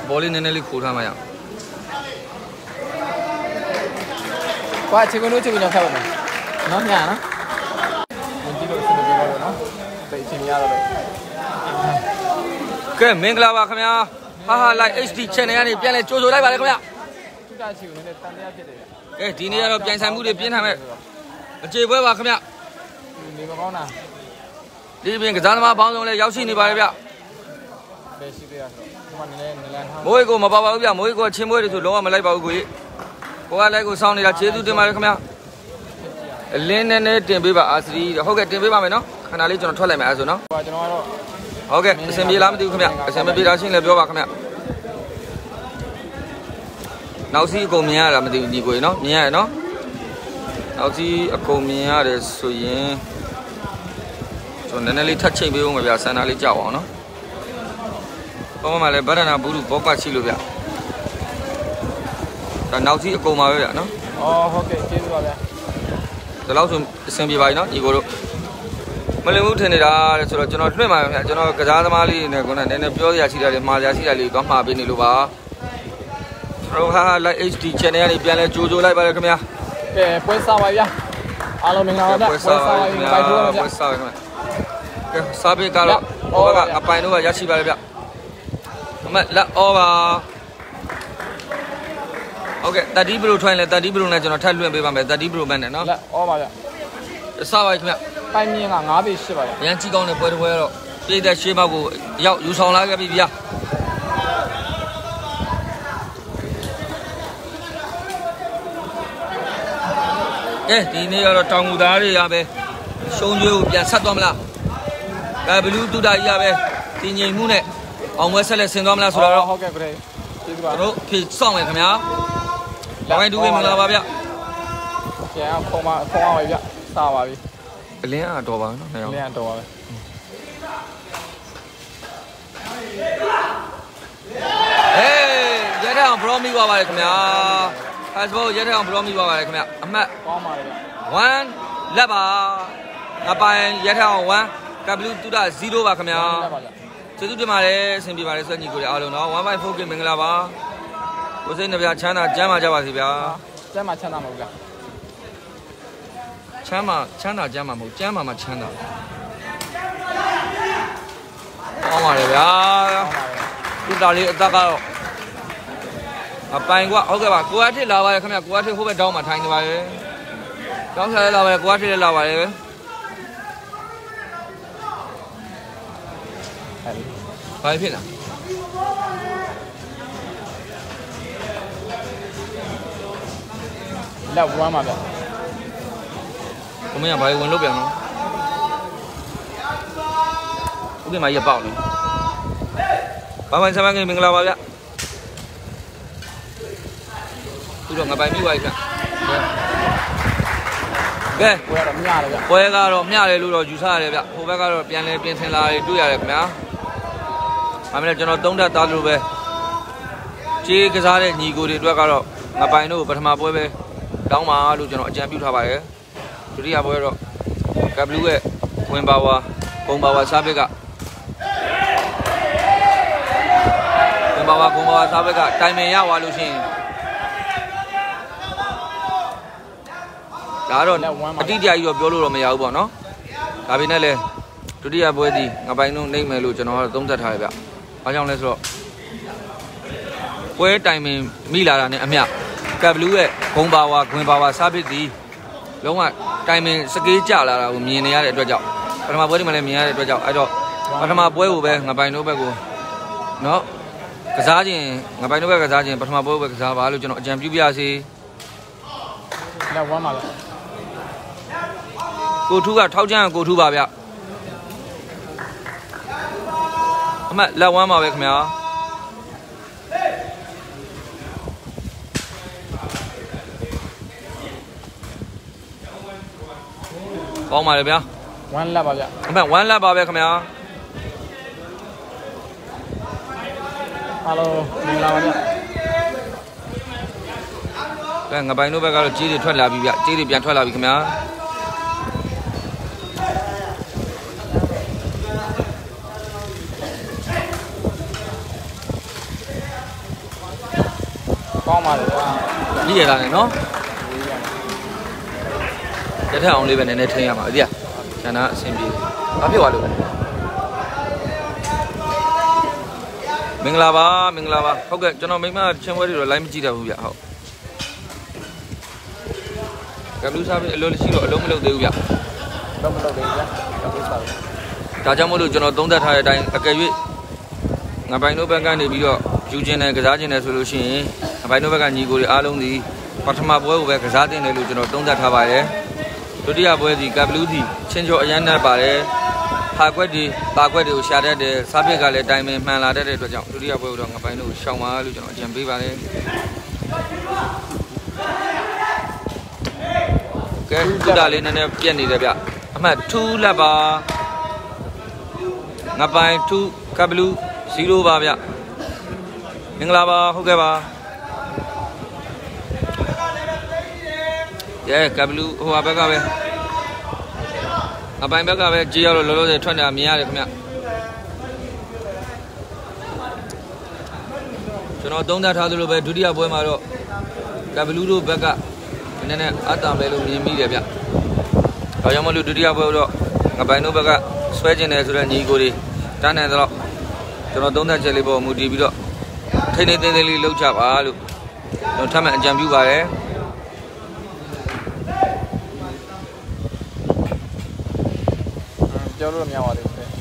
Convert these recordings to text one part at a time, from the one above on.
ball in any cool time. Qua chỉ có nuôi chỉ có nhau thôi mà. Nó nhà nó. Mình chỉ được xin được cái nó. Vậy chỉ nhà rồi. Cái mình là ba không ya. Ha lại HD channel này biến lại trôi rồi đấy bạn không ya. Chúng ta chịu nên tan ra chết đấy. Cái tí này là biến sang mũi để biến thằng này. Chơi với ba không ya. Đi mà con nào. Đi biến cái giá mà bao nhiêu này giáo sinh đi ba đấy. Mỗi cô mà bao giờ mỗi cô chim mỗi thì lỗ mà lấy bao quý. Cô lấy cô sau này là chế tu tiền mà không ya. Lên này tiền bê bà asri, ok tiền bê bà mày nó, khả năng lấy cho nó thoát lại mày rồi nó. Ok, xem bê làm tiêu không ya, xem bê ra xin là bê bà không ya. Nào xí cô mía là mình tiêu gì quỷ nó, mía nó. Nào xí cô mía để suy yên. Cho nên lấy thắt chạy bê ông mà sáng nay lấy chảo nó. Có mà lại bắt đầu bù đủ bóc qua xí luôn vậy. Còn nào xí cô mà vậy nó. Ok, chế rồi vậy. Từ lâu rồi xem bị vậy nó, gì cô đâu. Mà lấy mũ thế này ra, rồi cho nó cho nó cái giá mà đi này, con này nên biểu giá xí ra mà giá xí ra có mà bên này luôn ba. Rồi ha lại HD channel này biến lại chú lại bài không ya. Cái quay sao vậy ya? Alo mình nào đó, quay sao vậy? Bài đua vậy. Quay sao vậy? Cái sao bị cả rồi, ô cái apa ini giá xí bài vậy. Mà là ô ba. Ok, tadi bro thoại là tadi bro này cho nó thay luôn bây giờ tadi bro bên này nó. Ô bà vậy. Sao vậy không ạ? Bài miếng à, ngã bị xí vậy. Yang chỉ còn là bơi rồi. Bây giờ xí mà cô, yêu xong lại cái gì vậy? Ê, thì này là trong đó đi à bé. Xong rồi bây giờ sát đom là. Cái Bluetooth đây à bé. Thì nhìn mu này, ông mới sẽ lên xem đom là số đó. Ok, great. Rồi, thì xong rồi không ạ? Bạn đuôi mình là bao nhiêu? Dạ, không ai vậy, sao vậy? Lấy à đồ vào nó này. Lấy đồ vào. Ê, giờ thằng pro mi vào vậy không ạ? Facebook giờ thằng pro mi vào vậy không ạ? Amma. Có mà vậy. One, là ba. Ngã bài giờ thằng one, cái Bluetooth là zero vào không ạ? Chế độ mà đấy, xem bị mà đấy sao nhiều người alo nó, one by four cái mình là ba. Cô sẽ nói chán à, chán mà chán gì vậy? Chán mà chán nào vậy? chán mà một chán mà chán nào? Không mà đấy vậy. Chúng ta đi ta cao. À bài quá, ok bà, cô ấy thì là vậy, không phải cô ấy thì không phải đâu mà thành như vậy. Cháu sẽ là vậy, cô ấy thì là vậy. Phải phiền à? Là quá mà vậy. Không biết là phải quên lúc nào nó. Không biết mà giờ bảo này. Bạn sao bạn mình làm vậy? Tôi được bài như vậy cả. Ok. Quay ra rồi, nhà này luôn rồi, chú sa này vậy. Hôm nay rồi, biến thành lại đuôi này cả. Mà mình cho nó tống ra tao luôn về. Chỉ cái giá này nhiều người đuôi cả rồi. Ngã bài nó bắt mà bôi về. Đóng mà luôn cho nó chém biểu thà bài. Tôi đi à bôi rồi. Cái blue ấy, quên bao à, sao vậy cả. Quên bao à, sao vậy cả. Time này vào luôn xin. Đó rồi, đi đi ai rồi biểu luôn rồi mày bảo nó. Tại vì này là tôi đi à bôi đi, ngã bài nó nên mày luôn cho nó tống ra thải vậy. Ở trong này rồi. Quê time mình mi là này em nhá. Cái blue ấy, quên bao à, sao biết gì. Đúng rồi, cái mình sẽ ký trả là miền này để cho cháu. Còn mà bữa đi mà làm miền này để cho cháu, ai đó. Còn mà bữa của bé, ngã bài nó bé của nó cái giá gì, ngã bài nó bé cái giá gì, còn mà bữa cái giá bao nhiêu cho nó chém chú bia gì. Là quá mà. Cô thu cả tháo trang cô thu bà bia. Mà là quá mà bé không nhá. Có mà được không? One là bao nhiêu? Không phải one là bao nhiêu không nhá? Alo, mình là bao nhiêu? Cái ngã bài nó bây giờ chỉ để thoát là bị vậy, chỉ để biến thoát là bị không nhá? ကောင်းပါလေကွာပြီးရတာနဲ့နော်ရထအောင်လေးပဲနည်းနည်းထိန်းရမှာအဒီကကျန်တာအဆင်ပြေဘာဖြစ်သွားလို့မင်္ဂလာပါဟုတ်ကဲ့ကျွန်တော်မိမချင်းပွဲတွေတော့ live မကြည့်တတ်ဘူးဗျဟုတ်ကဘလူးစားပြီးအလုံးရှိတော့အလုံးမလုပ်သေးဘူးဗျတော့မလုပ်သေးဘူးဗျကဘလူးစားဒါကြောင့်မို့လို့ကျွန်တော်သုံးသပ်ထားတဲ့အတိုင်းအကယ်၍ငါပိုင်တို့ဘက်ကနေပြီးတော့ယူကျင်တယ်ကစားကျင်တယ်ဆိုလို့ရှိရင်ငါပိုင်တို့ဘက်ကညီကိုတွေအားလုံးဒီပထမပွဲကိုပဲကစားတင်တယ်လို့ကျွန်တော်သုံးသပ်ထားပါတယ်ဒုတိယပွဲဒီကဘလူးဒီချင်းကျော်အရန်နဲ့ပါတယ်ဟာကွက်ဒီပါကွက်တွေကိုရှာတတ်တယ်စားပစ်ကလည်းတိုင်ပင်မှန်လာတတ်တဲ့အတွက်ကြောင့်ဒုတိယပွဲတော့ငါပိုင်တို့ရှောင်ပါလို့ကျွန်တော်အကြံပေးပါတယ်ကဲကုတာလေးနည်းနည်းပြက်နေတယ်ဗျအမှတ်2လက်ပါငါပိုင်2ကဘလူး0ပါဗျမင်္ဂလာပါဟုတ်ကဲ့ပါကဲကဘလူးဟိုဘက်ကပဲအပိုင်ဘက်ကပဲကြေးရောက်လို့လောလောဆယ်ထွက်နေတာမြင်ရတယ်ခင်ဗျကျွန်တော်သုံးသပ်ထားသလိုပဲဒုတိယပွဲမှာတော့ကဘလူးတို့ဘက်ကနည်းနည်းအတံပဲလို့မြင်မိတယ်ဗျ။ဒါကြောင့်မလို့ဒုတိယပွဲတော့ငပိုင်တို့ဘက်ကဆွဲကျင်တယ်ဆိုတော့ညီကိုတွေတန်းနေတော့ကျွန်တော်သုံးသပ်ချက်လေးပေါ်မူတည်ပြီးတော့ထိနေသေးသေးလေးလှုပ်ချပါလို့ကျွန်တော်ထပ်မံအကြံပြုပါတယ်ပြောလို့မရပါဘူးခင်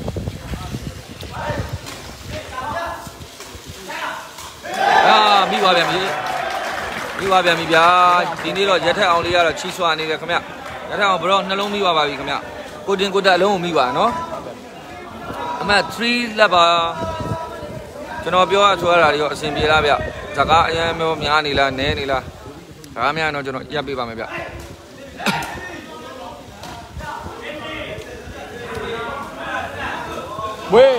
မိပါဗျာဗျာဒီနေ့တော့ရက်ထက်အောင်လေးကတော့ချီးဆွာနေတယ်ခင်ဗျရက်ထက်အောင်ဘရောနှလုံးမိပါပြီခင်ဗျကိုတင်ကိုတက်အလုံးကိုမိပါနော်အမှတ်3လက်ပါကျွန်တော်ပြောရဆိုရတာတွေရောအဆင်ပြေလားဗျဇကားအရင်မျိုးများနေလားနဲနေလားဇကားများတော့ကျွန်တော်ရပ်ပေးပါမယ်ဗျဝေး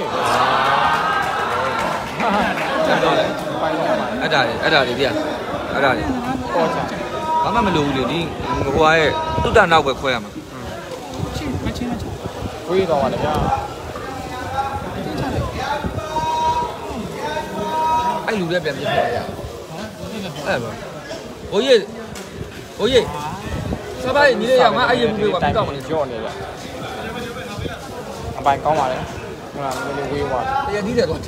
အဲ့ဒါတွေဗျအဲ့ဒါတွေပေါ်ချာဘာမှမလိုဘူးလေဒီဟိုရဲ့တုတ္တနောက်ပဲခွဲရမှာချင်းဝေးတော့ပါလေဗျာအဲ့လူလည်းပြန်ပြစ်ခဲ့ရအဲ့ပါဟိုကြီးစပိုင်ညီလေးရောက်ငါအဲ့ရဘူးလေးကပြီးတော့မလို့ကြော့နေဗျာအပိုင်ကောင်းပါလေဟုတ်လားမင်းဝေးသွားတရားကြီးတယ်တော့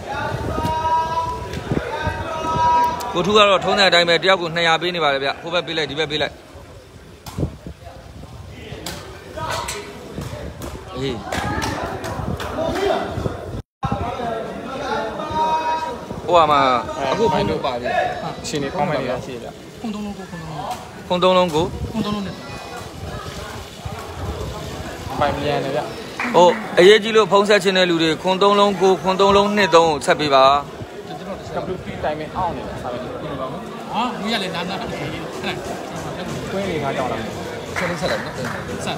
ကိုထူးကတော့ထုံးတဲ့အတိုင်းပဲတယောက်ကို200ပေးနေပါလေဗျဟိုဘက်ပေးလိုက်ဒီဘက်ပေးလိုက်အေးဟိုမှာအခုဖုန်းလို့ပါပြီအရှင်နေကောင်းမယ်နေရှိဗျဖုန်း3လုံးကိုနဲ့အပိုင်မြန်နေဗျဟိုအရေးကြီးလို့ဖုန်းဆက်ခြင်းတဲ့လူတွေခွန်3လုံးကိုခွန်3လုံး2 3ကိုဆက်ပေးပါကပ်လူးတိုင်းमेंအောင်နေတာစာပဲဟာမင်းရလေနာနာအဲ့ဒါကွင်းလေးငါကြောက်လာဆက်လိုက်နော်ဆက်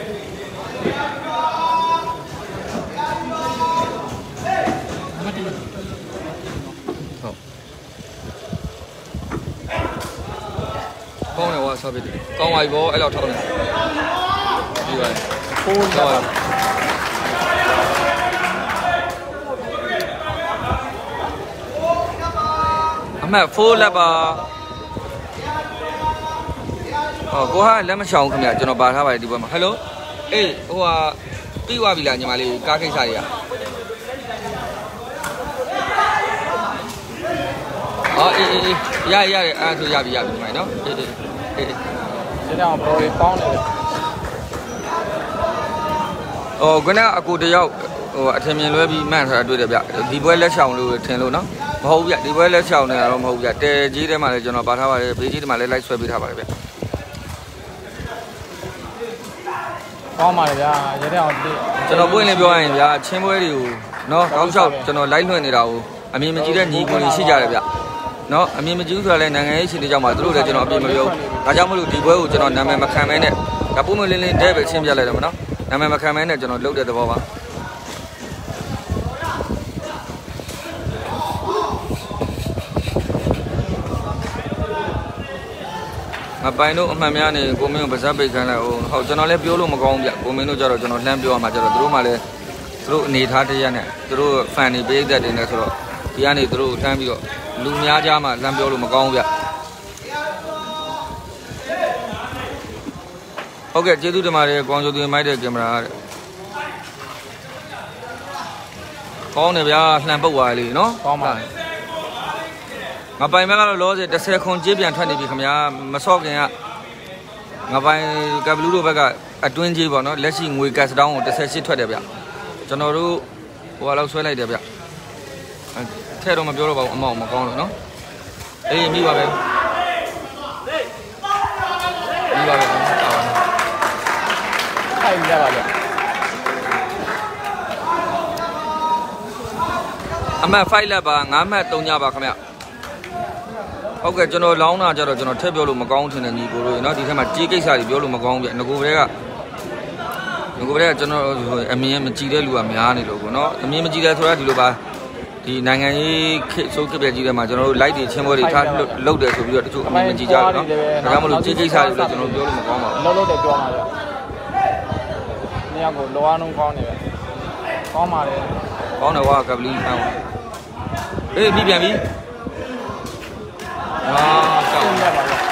ကောင်းတယ်ဝါဆော့ပြီကောင်းပါပြီဗောအဲ့လောက်ထောက်နေပြီးပါဖိုးတော့အမှတ်4လက်ပါဟောကိုဟာလက်မချောင်ခင်ဗျကျွန်တော်ပါထားပါတယ်ဒီဘက်မှာဟယ်လိုအေးဟိုဟာပြီးသွားပြီလားညီမလေးကားကိစ္စတွေကအော်အေးရတယ်အားဆိုရပြီဒီမှာနော်အေးဒီတော့ဘရိုလေးပေါင်းနေတယ်ဟိုခုနကအကိုတယောက်ဟိုအထင်မြင်လွဲပြီးမှန်ထားတာတွေ့တယ်ဗျဒီပွဲလက်ချောင်လို့ထင်လို့နော်မဟုတ်ဗျဒီပွဲလက်ချောင်နေတာတော့မဟုတ်ဗျတဲကြီးထဲမှာလည်းကျွန်တော်ပါထားပါတယ်ဘေးကြီးထဲမှာလည်းလိုက်ဆွဲပေးထားပါတယ်ဗျကောင်းပါလေဗျာရဲတဲ့အောင်ကျွန်တော်ပွင့်လင်းပြောရရင်ဗျာချင်းပွဲတွေကိုနော်တောက်လျှောက်ကျွန်တော်လိုက်လွှင့်နေတာကိုအမြင်မကြည့်တဲ့ညီကိုတွေရှိကြတယ်ဗျနော်အမြင်မကြည့်ဘူးဆိုတာလည်းနိုင်ငံရေးရှင်တွေကြောင့်ပါသူတို့လည်းကျွန်တော်အပြင်မပြောဒါကြောင့်မလို့ဒီပွဲကိုကျွန်တော်နာမည်မခံမဲနဲ့ဒါပုံမလင်းလင်းတဲပဲရှင်းပြလိုက်တယ်မနော်နာမည်မခံမဲနဲ့ကျွန်တော်လုပ်တဲ့သဘောပါမပိုင်တို့အမှန်များနေကိုမင်းကိုပါဇက်ပိတ်ခိုင်းလိုက်အောင်ဟုတ်ကျွန်တော်လည်းပြောလို့မကောင်းဘူးဗျကိုမင်းတို့ကြတော့ကျွန်တော်လှမ်းပြောရမှာကြတော့သူတို့မှလည်းသူတို့အနေထားတရက်နဲ့သူတို့ဖန်နေပေးသက်တယ်နဲ့ဆိုတော့ဒီကနေသူတို့ထမ်းပြီးတော့လူများကြားမှာလမ်းပြောလို့မကောင်းဘူးဗျဟုတ်ကဲ့ကျေးဇူးတင်ပါတယ်ကွန်ဆိုသူမိုက်တဲ့ကင်မရာတဲ့ကောင်းတယ်ဗျာလှန်ပုတ်သွားလေနော်ကောင်းပါငါပိုင်ဘက်ကတော့လောဆယ်10ခွန်ကြေးပြန်ထွက်နေပြီခင်ဗျာမစော့ခင်ကငါပိုင်ကဘလူးတို့ဘက်ကအတွင်းကြေးပေါ့နော်လက်ရှိငွေကတ်စတောင်းကို18ထွက်တယ်ဗျကျွန်တော်တို့ဟိုလောက်ဆွဲလိုက်တယ်ဗျထဲတော့မပြောတော့ပါဘူးအမောက်မကောင်းလို့နော်အေးမိပါပဲမိပါပဲထိုင်ရပါဗျအမှတ်5လက်ပါ9မှတ်3ညပါခင်ဗျဟုတ်ကဲ့ကျွန်တော်လောင်းတာကြတော့ကျွန်တော်ထည့်ပြောလို့မကောင်းထင်တယ်ညီကိုတို့เนาะဒီထက်မှာကြေးကိစ္စတွေပြောလို့မကောင်းဗျငကိုဘဲကကျွန်တော်အမြင်မကြည့်တဲ့လူကများနေလို့ကိုเนาะအမြင်မကြည့်တယ်ဆိုတာဒီလိုပါဒီနိုင်ငံရေးခေတ်ဆိုးခေတ်ပြကြီးတွေမှာကျွန်တော်တို့ light တွေချင်းပွဲတွေထားလုပ်တယ်ဆိုပြီးတော့တချို့အမြင်မကြည့်ကြဘူးเนาะဒါကြောင့်မလို့ကြေးကိစ္စတွေလည်းကျွန်တော်ပြောလို့မကောင်းပါဘူးလုပ်တယ်ပြောမှာဗျနေရာကိုလောအောင်ကောင်းနေပဲကောင်းပါလေကောင်းတယ်ကွာကပလီကောင်းအေးပြီးပြန်ပြီကောင်းရပါလား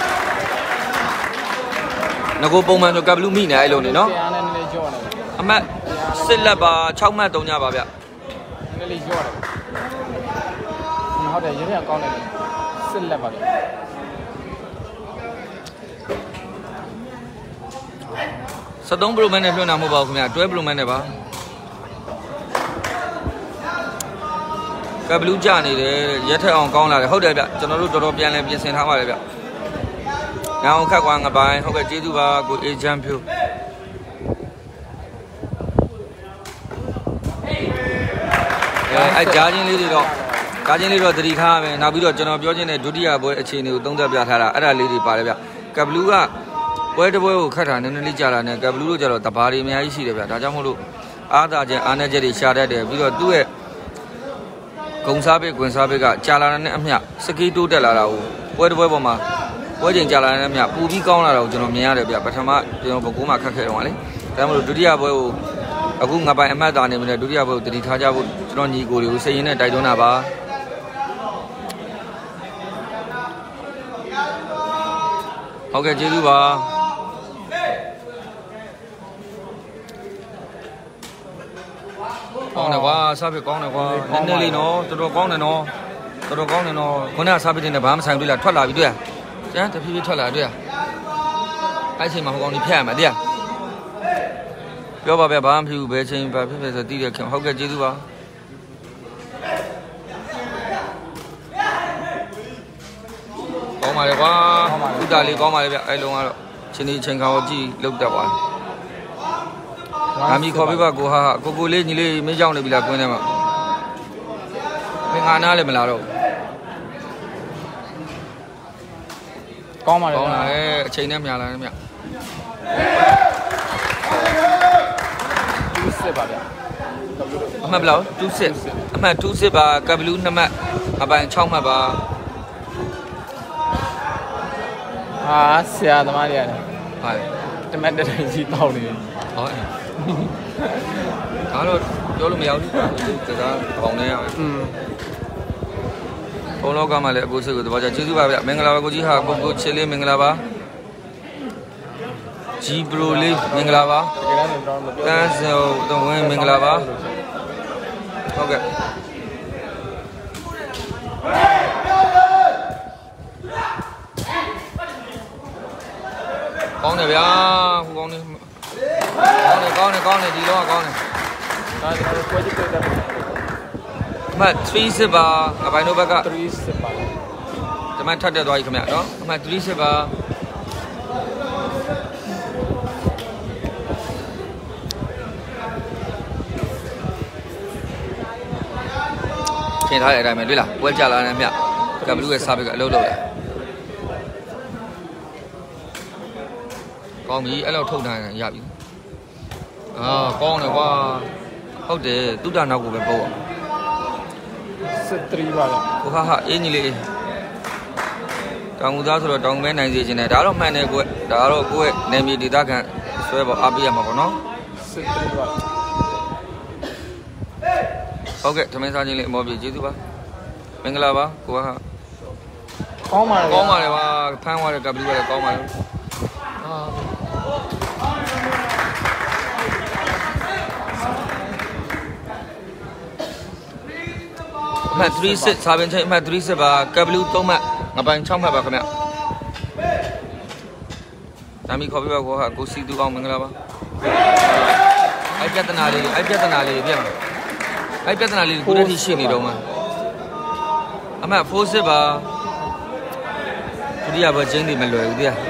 ငကိုပုံမှန်ဆိုကပလူမိနေအဲ့လိုနေနော်တရားနဲ့နည်းနည်းကြော့နေအမှတ်10လက်ပါ6မှတ်3ညပါဗျနည်းနည်းလေးကြော့တယ်ဟုတ်တယ်ရင်းရကောင်းတယ်10လက်ပါဗျ 73 Pro Max နဲ့လွှင့်တာမဟုတ်ပါဘူးခင်ဗျာ12 Pro Max နဲ့ပါကဘလူးကြနေတယ်ရက်ထက်အောင်ကောင်းလာတယ်ဟုတ်တယ်ဗျကျွန်တော်တို့တော်တော်ပြန်လဲပြင်ဆင်ထားပါတယ်ဗျညောင်ခက်ကွာငပိုင်းဟုတ်ကဲ့ကျေးဇူးပါကိုအေဂျင့်ဖြူအဲ့ဂျာချင်းလေးတွေတော့သတိထားမယ်နောက်ပြီးတော့ကျွန်တော်ပြောချင်တဲ့ဒုတိယပွဲအခြေအနေကိုသုံးသပ်ပြထားတာအဲ့ဒါလေးတွေပါတယ်ဗျကဘလူးကပွဲတစ်ပွဲကိုခတ်တာနည်းနည်းလေးကြာလာတယ်ကဘလူးတို့ကျတော့တဘာတွေအများကြီးရှိတယ်ဗျဒါကြောင့်မို့လို့အားသာခြင်းအားနည်းချက်တွေရှာတတ်တယ်ပြီးတော့သူ့ရဲ့ဂုံစားပိတ်ကွင်စားပိတ်ကကြာလာတဲ့အမျှစကီးတိုးတက်လာတာကိုပွဲတစ်ပွဲပေါ်မှာပွဲချိန်ကြာလာတဲ့အမျှပူပြီးကောင်းလာတာကိုကျွန်တော်မြင်ရတယ်ဗျပထမကျွန်တော်ဘကိုးမှာခက်ခဲတော့လေဒါမှမဟုတ်ဒုတိယပွဲကိုအခုငါပိုင်အမှတ်သားနေပြီလေဒုတိယပွဲကိုတတိထားကြဖို့ကျွန်တော်ညီကိုတွေကိုစိတ်ရင်းနဲ့တိုက်တွန်းတာပါဟုတ်ကဲ့ကျေးဇူးပါကောင်းတယ်ကွာစားပြကောင်းတယ်ကွာနည်းနည်းလေးနော်တော်တော်ကောင်းတယ်နော်တော်တော်ကောင်းတယ်နော်ခုနကစားပြတဲ့နဲ့ဘာမှမဆိုင်တွေ့လားထွက်လာပြီတွေ့ရကျန်တဖြည်းဖြည်းထွက်လာတွေ့ရအဲ့ချိန်မှာဟိုကောင်ကြီးဖြတ်ရမှာတရားပြောပါဗျဘာမှမဖြစ်ဘူးဘယ်ချိန်ဘာဖြစ်ဖြစ်ဆိုတည်ရခင်ဟုတ်ကဲ့ကျေးဇူးပါကောင်းပါလေကွာဥတာလေးကောင်းပါလေဗျအဲ့လုံးကတော့ချင်းဒီချိန်ခါကိုကြည့်လောက်တတ်ပါငါမီခေါ်ပြပါကိုဟာကိုလေးညီလေးမင်းကြောက်နေပြီလားကွင်းထဲမှာမင်းငါနားလည်းမလာတော့ကောင်းပါလေကောင်းလာရဲ့အချိန်နဲ့မြာလာတယ်မြ 2-6ပါဗျအမှတ်ဘယ်လောက်2-6အမှတ်2-6ပါကဘလူး2မှတ်အပိုင်6မှတ်ပါဟာဆရာသမားတွေရတယ်ဟုတ်တမတ်တတိုင်းကြီးတောက်နေဟုတ်ဒါတော့ပြောလို့မရဘူးတကားပေါင်နေရပဲဘုံလောကမှာလည်းအကိုစိတ်ကိုတပါးကြကျေးဇူးပါဗျမင်္ဂလာပါကိုကြီးဟာကိုချစ်လေးမင်္ဂလာပါဂျီဘရိုလေးမင်္ဂလာပါတန်းစောတော့ဝင်မင်္ဂလာပါဟုတ်ကဲ့ကောင်းတယ်ဗျာဟိုကောင်းနေကောင်းတယ်ဒီတော့ကောင်းတယ်ဒါကျွန်တော်ကိုကြည့်ပြတယ်အမှတ်3-6ပါအပိုင်းတို့ဘက်က 3-6ပါဒီမှာထပ်တက်သွားပြီခင်ဗျနော်အမှတ်3-6ပါထင်ထားတဲ့အတိုင်းပဲတွေ့လားပွဲကြလာတယ်မြကဘလူးရဲ့စားဘက်ကအလုပ်လုပ်တယ်ကောင်းပြီအဲ့လောက်ထုတ်ထားရင်ရပြီကောင်းတယ်ကွာဟုတ်တယ်တုဒ္ဒနောက်ကိုပဲပို့ 13ပါလားဟိုဟာအင်းကြီးလေးတောင်ဦးသားဆိုတော့တောင်မဲနိုင်စေခြင်းနဲ့ဒါတော့မှန်တယ်ကွဒါတော့ကိုယ့်ရဲ့နေမြေဒေသခံဆွဲပေါ်အားပေးရမှာပေါ့နော် 13ပါဟုတ်ကဲ့သမင်းစားခြင်းလေးအမောပြေကျေးဇူးပါမင်္ဂလာပါကိုကကောင်းပါလေကောင်းပါလေပါဖမ်းသွားတဲ့ W လည်းကောင်းပါလေအမှတ်36စာပင်ချိန်အမှတ်36ပါ W 3မှတ်ငပိုင်6မှတ်ပါခင်ဗျဒါမီခေါ်ပြပါကိုစီသူအောင်မင်္ဂလာပါအဲ့ပြဿနာလေးပြန်ပါအဲ့ပြဿနာလေးကိုတည်းရှိနေတော့မှအမှတ်46ပါဒုတိယဘချင်းတွေမလွယ်ဘူးတရား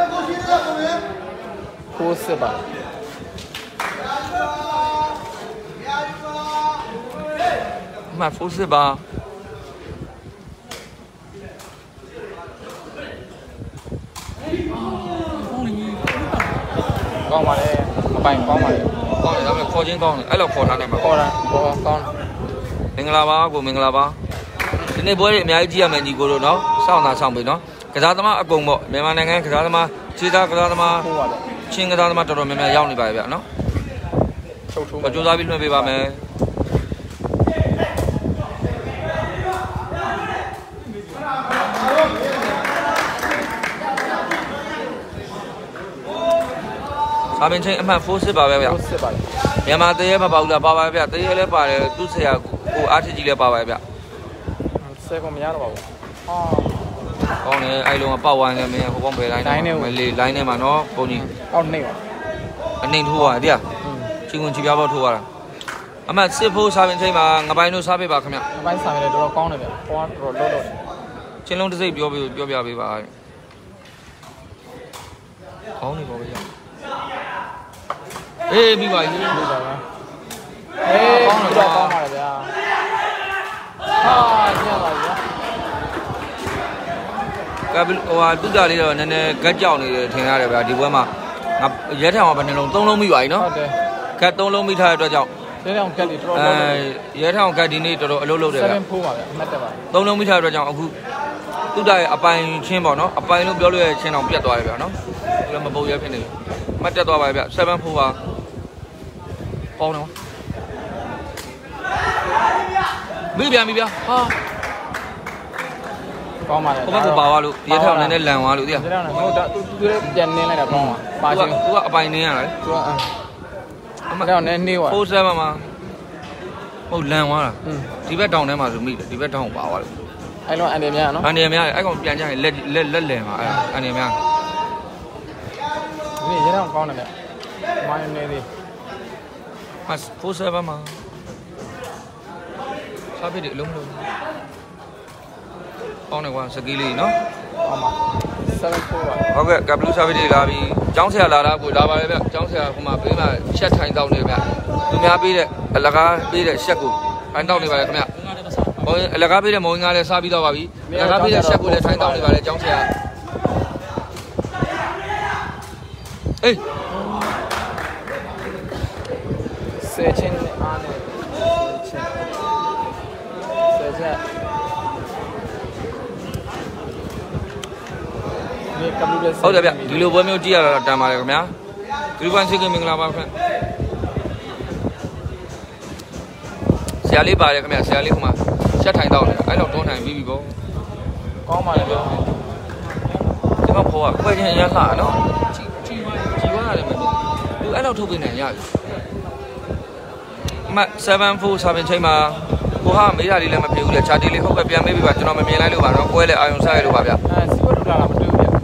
40ပါအမှတ်40ပါကောင်းပါလေအပိုင်ကောင်းပါလေကောင်းတယ်ဒါပေမဲ့ခေါ်ချင်းကောင်းတယ်အဲ့လိုခေါ်ထားနိုင်မှာခေါ်တာကောင်းမင်္ဂလာပါကိုမင်္ဂလာပါဒီနေ့ပွဲတွေအများကြီးကြည့်ရမယ်ညီကိုတို့နော်စောင့်ပြီနော်ကစားသမားအကုန်ပေါ့မြန်မာနိုင်ငံကစားသမားခြေသားကစားသမားချင်းကစားသမားတော်တော်များများရောက်နေပါပြီဗျနော်ချုပ်ကြိုးစားပြီးလွှင့်ပေးပါမယ်စာပင်ချင်းအမှတ်40ပါပဲဗျ 40ပါမြန်မာတရေမပါဘူးလားပါပါဗျတရေလည်းပါတယ်သူ့ဆရာကိုအားထကြီးလည်းပါပါဗျဆယ်ကမရတော့ပါဘူးကောင်းတယ်အဲ့လုံးကပောက်ဝိုင်းလည်းမင်းဟိုကောင်ပဲလိုင်းနဲ့မလေးလိုင်းထဲမှာနော်ပုံကြီးအောက်နေပါအနှိမ်ထိုးသွားတရားချင်းကွန်ချီပြားပေါက်ထိုးသွားတာအမှတ်စစ်ဖို့စာပင်ချင်းမှာငပိုင်းတို့စားပေးပါခင်ဗျငပိုင်းစားပေးတယ်တော်တော်ကောင်းတယ်ဗျဟောတော်တော်လို့ချင်းလုံးတစ်စိတ်ပြောပြပေးပါကောင်းနေပါဗျအေးပြီးပါပြီပြီးပါဗျကောင်းတယ်ကောင်းပါလေဗျာညပါဗျာကဘဟိုဟာတုဒ္ဒလေးတော့နည်းနည်းဂက်ကြောက်နေတယ်ထင်ရတယ်ဗျာဒီဘွဲမှာငါရဲထောင်ကဘယ်နှလုံး3လုံးမိပါပြီနော်ဟုတ်တယ်ဂက်3လုံးမိထားတဲ့အတွက်ကြောင့်ရဲထောင်ဂက်တွေတော်တော်ရဲထောင်ဂက်ဒီနေ့တော်တော်အလုပ်လုပ်တယ်ဗျာ 7ဖိုးပါဗျာအမှတ်တက်ပါ 3လုံးမိထားတဲ့အတွက်ကြောင့်အခုတုဒ္ဒရဲ့အပိုင်ချင်းပေါ့နော်အပိုင်လို့ပြောလို့ရချင်းအောင်ပြတ်သွားတယ်ဗျာနော်ဒီလိုမပုတ်ရဲဖြစ်နေအမှတ်တက်သွားပါဗျာ7ဖိုးပါပေါင်းတော့မိဗျာဟာကောင်းပါလေဟိုဘက်ကပါသွားလို့ရဲထောင်နည်းနည်းလန်သွားလို့သိလားရဲထောင်ကဟုတ်တာသူလည်းပြန်နင်းလိုက်တာကောင်းပါချင်းသူကအပိုင်နင်းရတာလေသူကအမှတော့နည်းနေသွား 47မှာဟုတ်လန်သွားတာဒီဘက်တောင်ထဲမှာဆိုမိတယ်ဒီဘက်တောင်ပါသွားလို့အဲ့တော့အန်တယ်များနော်အန်တယ်များအဲ့ကောင်ပြန်ကြရင်လက်လန်မှာအဲ့အန်တယ်များဒီရဲထောင်ကောင်းတယ်ဗျမိုင်းနေသေး 47မှာစားပြည့်တယ်အလုံးလုံးပေါင်းနေကွာစကီးလေးနော်ဟုတ်ပါ74ပါဟုတ်ကဲ့ကပ်ဘလူးစားပြည့်တွေလာပြီကျောင်းဆရာလာတာကိုလာပါလေဗျကျောင်းဆရာဟိုမှာပေးမှရှက်ထိုင်တောင်းနေဗျသူများပေးတဲ့အလကားပေးတဲ့ရှက်ကိုထိုင်တောင်းနေပါလေခင်ဗျဟိုအလကားပေးတဲ့မောင်ငါလည်းစားပြီးတော့ပါပြီအလကားပေးတဲ့ရှက်ကိုလည်းထိုင်တောင်းနေပါလေကျောင်းဆရာအေးဆယ်ချင်းအားနဲ့ဆယ်ချက်ဒီကမ်ပျူတာဟုတ်တယ်ဗျဒီလိုပွဲမျိုးကြည့်ရတာတန်ပါလေခင်ဗျာဂရူပန်စီကမင်္ဂလာပါခင်ဆရာလေးပါတယ်ခင်ဗျာဆရာလေးဟိုမှာချက်ထိုင်တော့တယ်အဲ့တော့တွန်းထိုင်ပြီးပြီပေါ့ကောင်းပါလေဗျဒီမှာဖော်ကခွဲချင်းရလှနော်ကြီးသွားတယ်မင်းသူအဲ့တော့ထုတ်ပေးနိုင်ရပြီမ74စာပင်ချိန်မှာကိုဟာမေးတာလေးလည်းမပြေဘူးလေခြာတီလေးဟုတ်ကဲ့ပြန်မေးပြီပါကျွန်တော်မမြင်လိုက်လို့ပါတော့ကွဲလေအာယုံစားရလို့ပါဗျစီဝတ်ထုတ်တာမတွေ့ဘူးဗျ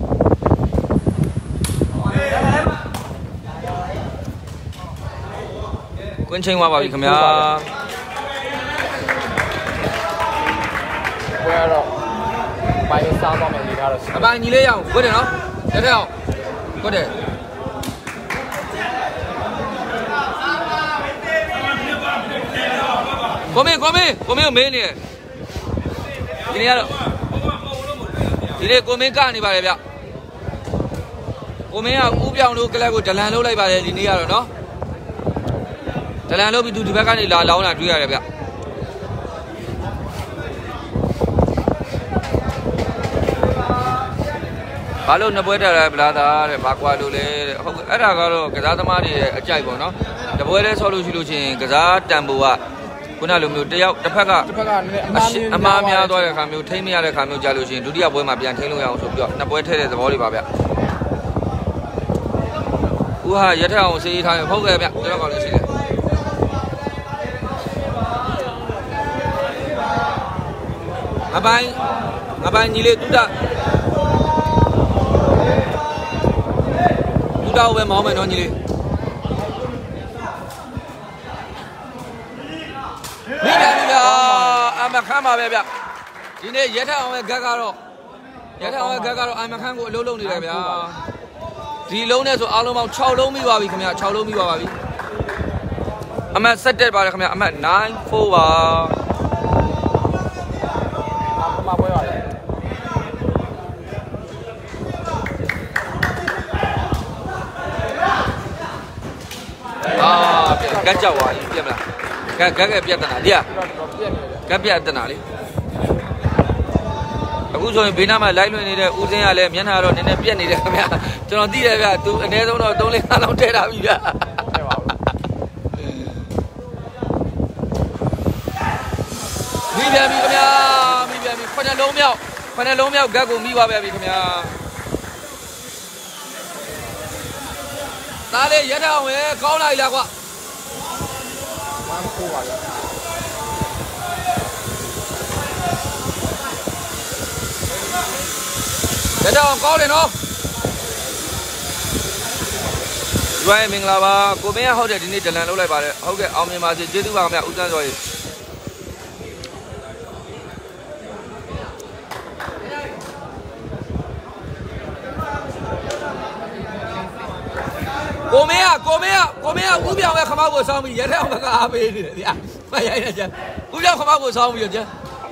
ကွင်းချိန်သွားပါပြီခင်ဗျာကွဲတော့ဘိုင်းစားတော့မယ်နေထားတော့အပိုင်ညီလေးရအောင်ကွတ်တယ်နော်တက်ခဲ့အောင်ကွတ်တယ်ကိုမင်းကိုမေးနေတယ်ဒီနေ့ကတော့ဒီနေ့ကိုမင်းကနေပါလေဗျကိုမင်းကဥပြောင်တို့ကလပ်ကိုဒလန်လုပ်လိုက်ပါတယ်ဒီနေ့ကတော့နော်ဒလန်လုပ်ပြီးသူဒီဘက်ကနေလာလောင်းလာတွေ့ရတယ်ဗျဘာလို့နှစ်ပွဲတက်လဲဗလာသာတဲ့ဘာကွာလို့လဲတဲ့ဟုတ်အဲ့ဒါကတော့ကစားသမားတွေရဲ့အကြိုက်ပေါ့နော်တပွဲလဲဆောလို့ရှိလို့ချင်းကစားတန်ဖိုးကခုနလိုမျိုးတယောက်တစ်ဖက်ကအမားများသွားတဲ့ခါမျိုးထိမ့်မရတဲ့ခါမျိုးကြာလို့ရှိရင်ဒုတိယပွဲမှာပြန်ထိန်းလို့ရအောင်ဆိုပြီးတော့နှစ်ပွဲထည့်တဲ့သဘောလေးပါဗျဦးဟာရထအောင်စေးထားရင်ဟုတ်ကဲ့ဗျကျွန်တော်ကောင်းလို့ရှိတယ်ငပိုင်းညီလေးတူတာပဲမောင်းမယ်နော်ညီလေးမိတယ်ဗျာအမခမ်းပါပဲဗျဒီနေ့ရဲထအောင်ရဲ့ဂက်ကတော့အမခမ်းကိုအလုံးလုံးနေတယ်ဗျာဒီလုံးနဲ့ဆိုအားလုံးပေါင်း6လုံးပြီးပါပြီခင်ဗျာ6လုံးပြီးပါပြီအမတ်7ပါတယ်ခင်ဗျာအမတ်94ပါမပွဲပါလေကတ်ကြောက်သွားပြီပြက်မလားကတ်ပြက်တနာဒီကတ်ပြက်တနာလေအခုဆိုရင်ဘေးနားမှာလိုက်လွင်နေတဲ့ဦးစင်းကလည်းမျက်နှာတော့နည်းနည်းပြက်နေတယ်ခင်ဗျာကျွန်တော်သိတယ်ဗျာသူအနည်းဆုံးတော့3-4 လောက်ထည့်ထားပြီဗျာမိပြန်ပြီခင်ဗျာမိပြန်ပြီခုနှစ်လုံးမြောက်ဂတ်ကိုမိသွားပြီခင်ဗျာသားလေးရက်ထောင်ပဲကောင်းလိုက်လားကွာ 1-4ပါဗျရက်ထောင်ကောင်းတယ်နော်ရွေးမင်္ဂလာပါကိုမင်းရဟုတ်တယ်ဒီနေ့ဒလန်လုပ်လိုက်ပါတယ်ဟုတ်ကဲ့အောင်မြင်ပါစေကျေးဇူးပါခင်ဗျာဦးစန်းစော်ရေကိုမင်းကဦးပြောင်ပဲခမောက်ကိုဆောင်းပြီးရဲထဲအောင်ကအားပေးနေတယ်ဗျာမရိုက်နေကြဦးပြောင်ခမောက်ကိုဆောင်းပြီးတော့ကျ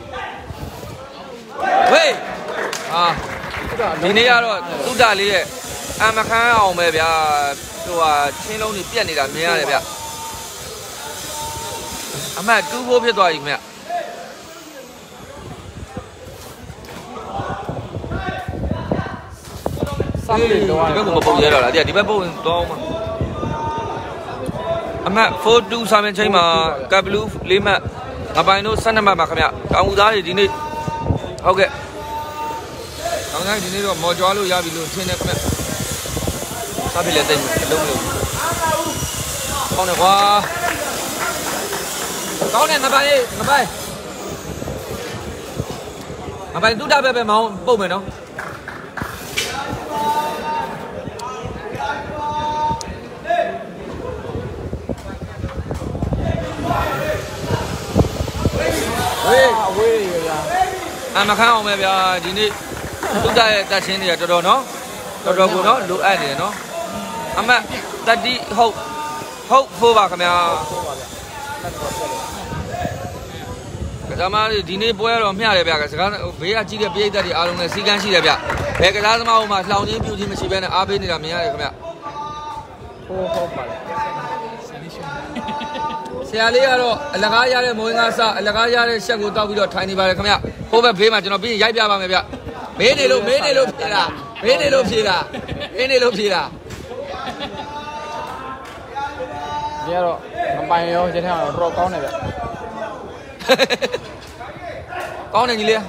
ဝေးဒီနေ့ကတော့သုဒ္ဓလေးရဲ့အမခမ်းအောင်ပဲဗျာဟိုဟာချင်းလုံးတွေပြက်နေတာမြင်ရတယ်ဗျအမတ်2ဖို့ဖြစ်သွားပြီခင်ဗျဒီဘက်ကမပုံရတော့လားဒီဘက်ပုံတော့မှာအမတ်42စာမင်းချင်းမှာကပ်ဘလူး4မှတ်ငပိုင်တို့12မှတ်ပါခင်ဗျတောင်ဦးသားတွေဒီနေ့ဟုတ်ကဲ့တောင်သားဒီနေ့တော့မော်ကြွားလို့ရပြီလို့ထင်တယ်ခင်ဗျစားပြီလေတိတ်အလုံးလို့ကောင်းတယ်ကွာကောင်းတယ်ငပိုင်တူတာပဲမောင်းပုတ်မယ်နော်ဝေးရဗျာအမခမ်းအောင်ပဲဗျာဒီနေ့သုဒ္ဓရဲ့တက်ချင်းတွေကတော်တော်ကိုနော်လိုအပ်နေတယ်နော်အမတ်30ဟုတ်ဖို့ပါခင်ဗျာကစားသမားတွေဒီနေ့ပွဲတော့မျှတယ်ဗျာစကားဘေးကကြီးတဲ့ပရိသတ်တွေအားလုံးနဲ့စီကန်းရှိတယ်ဗျဘယ်ကစားသမားဟိုမှာလှောင်ချင်းပြူချင်းမရှိဘဲနဲ့အားပေးနေတာမြင်ရတယ်ခင်ဗျဟုတ်ပါလေဆရာလေးကတော့အလကားရတဲ့မွေးငါးစအလကားရတဲ့ရှက်ကိုတောက်ပြီးတော့ထိုင်နေပါတယ်ခင်ဗျဟိုဘက်ဘေးမှာကျွန်တော်ပြီးရိုက်ပြပါမယ်ဗျမေးနေလို့ဖြေတာဒီကတော့မပိုင်ရောရထားတော့ကောင်းတယ်ဗျကောင်းတယ်ညီလေး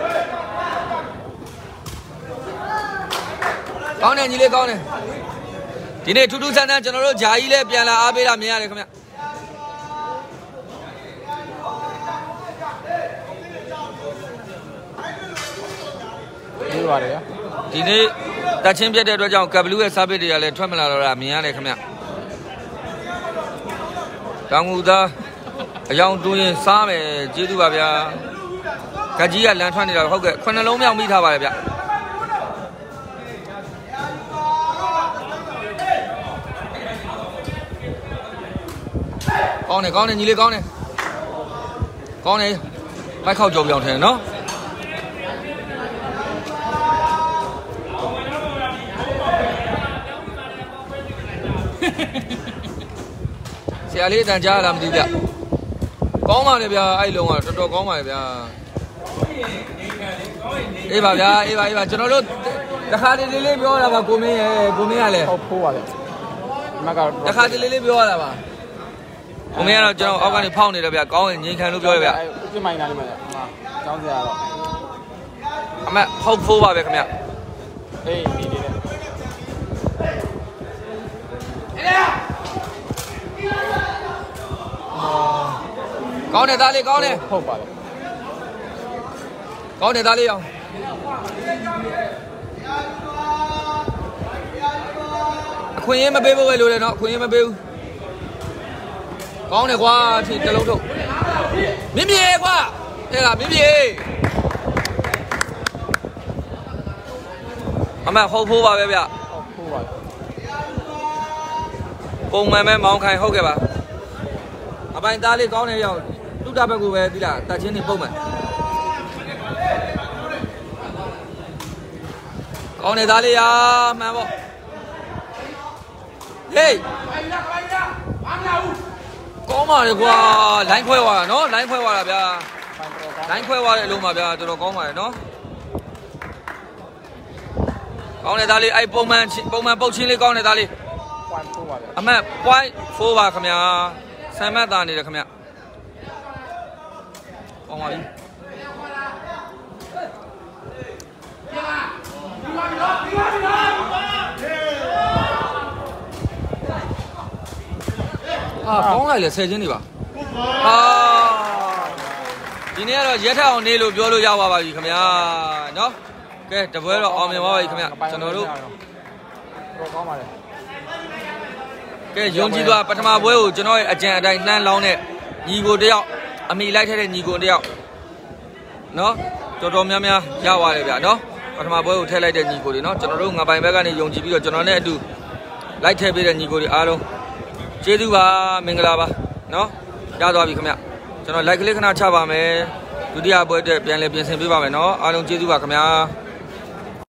ကောင်းတယ်ဒီနေ့ထူးထူးဆန်းဆန်းကျွန်တော်တို့ဂျာကြီးလည်းပြန်လာအားပေးတာမြင်ရတယ်ခင်ဗျဒီပါတယ်ဗျဒီနေ့တက်ချင်းပြတ်တဲ့အတွက်ကြောင့်ကပ်ဘလူးရဲ့စားပစ်တွေကလည်းထွက်မလာတော့တာမြင်ရတယ်ခင်ဗျတောင်ငူသားအယောင်တူးရင်စားမယ်ကျေးဇူးပါဗျာကကြီးကလမ်းထွက်နေတာဟုတ်ကဲ့9လုံးမြောက်မိထားပါတယ်ဗျကောင်းတယ်ညီလေးကောင်းတယ်ဖိုက်ခောက်ကြော်ပြောင်းထင်နော်ဆရာလေးအတန်ကြားလာမသိဗျကောင်းပါလေဗျာအဲ့လုံးကတော်တော်ကောင်းပါလေဗျာအေးပါဗျာကျွန်တော်တို့တခါတလေလေးပြောတာပါကိုမင်းကလည်းဟုတ်ဖိုးပါဗျဒီမှာကတော့တခါတလေလေးပြောရတာပါကိုမင်းကတော့ကျွန်တော်အောက်ကနေဖောက်နေတယ်ဗျကောင်းရင်ငြိမ်ခံလို့ပြောရဗျပြမိုင်းနားလေးမှာကျောင်းစရာတော့အမဟုတ်ဖိုးပါပဲခင်ဗျအေးဒီလေးနဲ့ကောင်းတယ်သားလေးကောင်းတယ်ဟုတ်ပါတယ်ကောင်းတယ်သားလေးအောင်အခွင့်အရေးမပေးဖို့ပဲလိုတယ်နော်အခွင့်အရေးမပေးဘူးကောင်းတယ်ကွာဒီတလုံးထုတ်မြင်းပြေကွာအဲ့ဒါမြင်းပြေအမဟုတ်ဖိုးပါပဲဗျဟုတ်ပါတယ်ပုံမှန်ပဲမောင်းခိုင်ဟုတ်ကဲ့ပါအပိုင်သားလေးကောင်းနေရောက်တုတဘက်ကိုပဲဒီလားတက်ချင်းနေပုံမှန်ကောင်းနေသားလေးရာမှန်ပေါ့ဟေးကောင်းပါလေကွာလိုင်းခွဲသွားတာနော်လိုင်းခွဲသွားတာဗျာလိုင်းခွဲသွားတဲ့အလုံးပါဗျာတော်တော်ကောင်းပါတယ်နော်ကောင်းနေသားလေးအဲ့ပုံမှန်ပုတ်ချင်းလေးကောင်းနေသားလေး 0.4 ပါဗျအမှတ် 0.4 ပါခင်ဗျာဆမ်မတ်သားနေတယ်ခင်ဗျကောင်းပါပြီကောင်းလိုက်လေ10ချင်းနေပါဒီနေ့ကတော့ရက်ထက်အောင်နေလို့ပြောလို့ရပါပြီခင်ဗျာနော်ကဲတပွဲတော့အောင်မြင်ပါပြီခင်ဗျကျွန်တော်တို့တော့ကောင်းပါလေကဲယုံကြည်သွားပထမပွဲကိုကျွန်တော်ရဲ့အကြံအတိုင်းနှမ်းလောင်းတဲ့ညီကိုတယောက်အမိလိုက်ထတဲ့ညီကိုတယောက်နော်တော်တော်များများရပါတယ်ဗျာနော်ပထမပွဲကိုထည့်လိုက်တဲ့ညီကိုတွေနော်ကျွန်တော်တို့ငါပိုင်ဘက်ကနေယုံကြည်ပြီးတော့ကျွန်တော်နဲ့အတူလိုက်ထည့်ပေးတဲ့ညီကိုတွေအားလုံးကျေးဇူးပါမင်္ဂလာပါနော်ရသွားပြီခင်ဗျကျွန်တော် like ကလေးခဏချပါမယ်ဒုတိယပွဲအတွက်ပြန်လည်ပြင်ဆင်ပေးပါမယ်နော်အားလုံးကျေးဇူးပါခင်ဗျာ